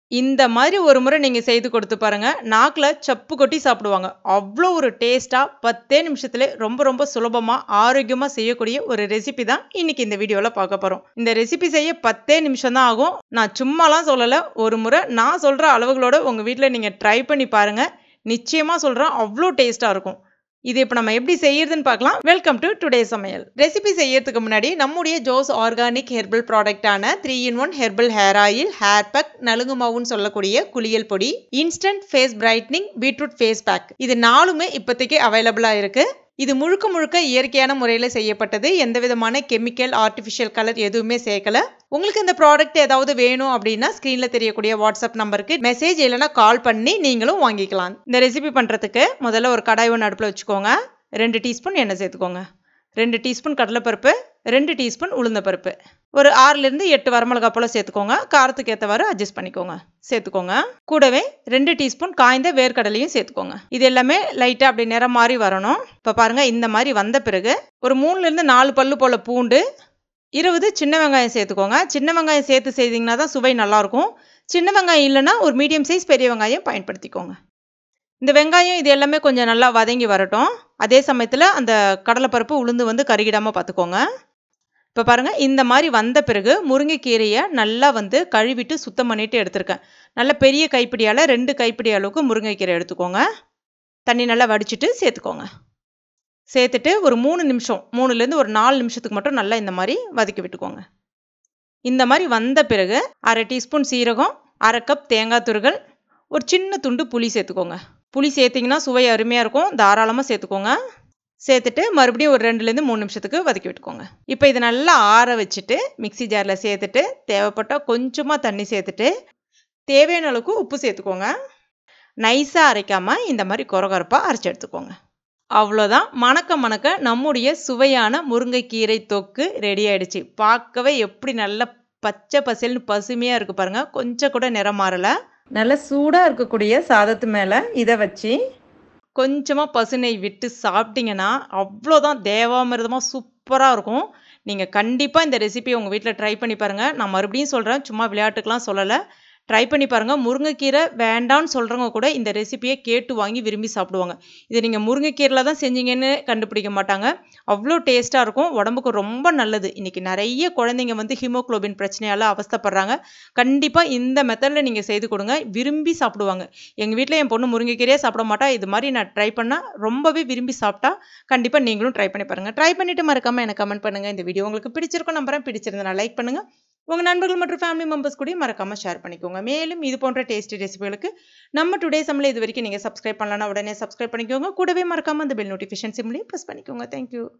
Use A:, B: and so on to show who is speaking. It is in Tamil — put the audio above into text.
A: இந்த மாதிரி ஒரு முறை நீங்க செய்து கொடுத்து பாருங்க. நாக்குல சப்பு கொட்டி சாப்பிடுவாங்க. அவ்ளோ ஒரு டேஸ்ட்டா 10 நிமிஷத்திலே ரொம்ப ரொம்ப சுலபமா, ஆரோக்கியமா செய்யக்கூடிய ஒரு ரெசிபி தான் இன்னைக்கு இந்த வீடியோல பார்க்க போறோம். இந்த ரெசிபி செய்ய 10 நிமிஷம் தான் ஆகும். நான் சும்மாலாம் சொல்லல. ஒரு முறை நான் சொல்ற அளவுகளோட உங்க வீட்ல நீங்க ட்ரை பண்ணி பாருங்க. நிச்சயமா சொல்றேன் அவ்ளோ டேஸ்ட்டா இருக்கும். இது இப்ப நம்ம எப்படி செய்யறதுன்னு பார்க்கலாம். வெல்கம் டு டுடே சமையல். ரெசிபி செய்யறதுக்கு முன்னாடி நம்முடைய ஜோஸ் ஆர்கானிக் ஹெர்பல் ப்ராடக்ட்டான 3-in-1 herbal hair oil, hair pack, நலுங்கு மாவுன்னு சொல்லக்கூடிய குளியல் பொடி, instant face brightening, beetroot face pack இது 4மே இப்போதைக்கு அவைலபிளா இருக்கு. இது முழுக்க முழுக்க இயற்கையான முறையில் செய்யப்பட்டது. எந்த விதமான கெமிக்கல், ஆர்டிஃபிஷியல் கலர் எதுவுமே சேர்க்கல. உங்களுக்கு இந்த ப்ராடக்ட் ஏதாவது வேணும் அப்படின்னா ஸ்க்ரீன்ல தெரியக்கூடிய வாட்ஸ்அப் நம்பருக்கு மெசேஜ் இல்லைனா கால் பண்ணி நீங்களும் வாங்கிக்கலாம். இந்த ரெசிபி பண்ணுறதுக்கு முதல்ல ஒரு கடாய் ஒன்று அடுப்பில் வச்சுக்கோங்க. 2 டீஸ்பூன் எண்ணெய் சேர்த்துக்கோங்க. 2 டீஸ்பூன் கடலைப்பருப்பு, 2 டீஸ்பூன் உளுந்தப்பருப்பு, ஒரு 6லிருந்து 8 வரமிளகாய் போல் சேர்த்துக்கோங்க. காரத்துக்கு ஏற்றவாறு அட்ஜஸ்ட் பண்ணிக்கோங்க. சேர்த்துக்கோங்க. கூடவே 2 டீஸ்பூன் காய்ந்த வேர்க்கடலையும் சேர்த்துக்கோங்க. இது எல்லாமே லைட்டாக அப்படி நிறம் மாறி வரணும். இப்போ பாருங்க, இந்த மாதிரி வந்த பிறகு ஒரு 3லிருந்து 4 பல்லு போல் பூண்டு, 20 சின்ன வெங்காயம் சேர்த்துக்கோங்க. சின்ன வெங்காயம் சேர்த்து செய்தீங்கன்னா தான் சுவை நல்லாயிருக்கும். சின்ன வெங்காயம் இல்லைன்னா ஒரு மீடியம் சைஸ் பெரிய வெங்காயம் பயன்படுத்திக்கோங்க. இந்த வெங்காயம் இது எல்லாமே கொஞ்சம் நல்லா வதங்கி வரட்டும். அதே சமயத்தில் அந்த கடலைப்பருப்பு உளுந்து வந்து கருகிடாமல் பார்த்துக்கோங்க. இப்போ பாருங்கள், இந்த மாதிரி வந்த பிறகு முருங்கைக்கீரையை நல்லா வந்து கழுவிட்டு சுத்தம் பண்ணிவிட்டு எடுத்துருக்கேன். நல்ல பெரிய கைப்பிடியால் 2 கைப்பிடி அளவுக்கு முருங்கைக்கீரை எடுத்துக்கோங்க. தண்ணி நல்லா வடிச்சிட்டு சேர்த்துக்கோங்க. சேர்த்துட்டு ஒரு 3 நிமிஷம், 3லேருந்து ஒரு 4 நிமிஷத்துக்கு மட்டும் நல்லா இந்த மாதிரி வதக்கி விட்டுக்கோங்க. இந்த மாதிரி வந்த பிறகு 1/2 டீஸ்பூன் சீரகம், 1/2 கப் தேங்காய் துருகல், ஒரு சின்ன துண்டு புளி சேர்த்துக்கோங்க. புளி சேர்த்திங்கன்னா சுவை அருமையாக இருக்கும். தாராளமாக சேர்த்துக்கோங்க. சேர்த்துட்டு மறுபடியும் ஒரு 2லேருந்து 3 நிமிஷத்துக்கு வதக்கி விட்டுக்கோங்க. இப்போ இதை நல்லா ஆற வச்சுட்டு மிக்ஸி ஜாரில் சேர்த்துட்டு தேவைப்பட்டால் கொஞ்சமாக தண்ணி சேர்த்துட்டு தேவையான அளவுக்கு உப்பு சேர்த்துக்கோங்க. நைஸாக அரைக்காமல் இந்த மாதிரி கொரகொரப்பாக அரைச்சி எடுத்துக்கோங்க. அவ்வளோதான். மணக்க மணக்க நம்முடைய சுவையான முருங்கைக்கீரை தொக்கு ரெடி ஆகிடுச்சு. பார்க்கவே எப்படி நல்ல பச்சை பசேல்னு பசுமையாக இருக்குது பாருங்கள். கொஞ்சம் கூட நிறம் மாறலை. நல்ல சூடாக இருக்கக்கூடிய சாதத்து மேலே இதை வச்சு கொஞ்சமாக பசுநெய் விட்டு சாப்பிட்டிங்கன்னா அவ்வளோதான், தேவாமிர்தமாக சூப்பராக இருக்கும். நீங்கள் கண்டிப்பாக இந்த ரெசிபியை உங்கள் வீட்டில் ட்ரை பண்ணி பாருங்கள். நான் மறுபடியும் சொல்கிறேன், சும்மா விளையாட்டுக்கெலாம் சொல்லலை. ட்ரை பண்ணி பாருங்கள். முருங்கைக்கீரை வேண்டான்னு சொல்கிறவங்க கூட இந்த ரெசிபியை கேட்டு வாங்கி விரும்பி சாப்பிடுவாங்க. இது நீங்கள் முருங்கைக்கீரையில் தான் செஞ்சீங்கன்னு கண்டுபிடிக்க மாட்டாங்க. அவ்வளோ டேஸ்ட்டாக இருக்கும். உடம்புக்கு ரொம்ப நல்லது. இன்றைக்கி நிறைய குழந்தைங்க வந்து ஹீமோக்ளோபின் பிரச்சனையால் அவஸ்தைப்படுறாங்க. கண்டிப்பாக இந்த மெத்தடில் நீங்கள் செய்து கொடுங்க, விரும்பி சாப்பிடுவாங்க. எங்கள் வீட்டில் என் பொண்ணு முருங்கைக்கீரையே சாப்பிட மாட்டா. இது மாதிரி நான் ட்ரை பண்ணால் ரொம்பவே விரும்பி சாப்பிட்டா. கண்டிப்பாக நீங்களும் ட்ரை பண்ணி பாருங்கள். ட்ரை பண்ணிவிட்டு மறக்காமல் எனக்கு கமெண்ட் பண்ணுங்கள். இந்த வீடியோ உங்களுக்கு பிடிச்சிருக்கும் நம்புறேன். பிடிச்சிருந்தா லைக் பண்ணுங்கள். உங்கள் நண்பர்கள் மற்றும் ஃபேமிலி மெம்பர்ஸ் கூட மறக்காமல் ஷேர் பண்ணிக்கோங்க. மேலும் இது போன்ற டேஸ்டி ரெசிபிகளுக்கு நம்ம டுடே சமையல் இது வரைக்கும் நீங்கள் சப்ஸ்கிரைப் பண்ணலன்னா உடனே சப்ஸ்கிரைப் பண்ணிக்கோங்க. கூடவே மறக்காமல் அந்த பெல் நோட்டிஃபிகேஷன் சிம்லையும் ப்ரெஸ் பண்ணிக்கோங்க. தேங்க்யூ.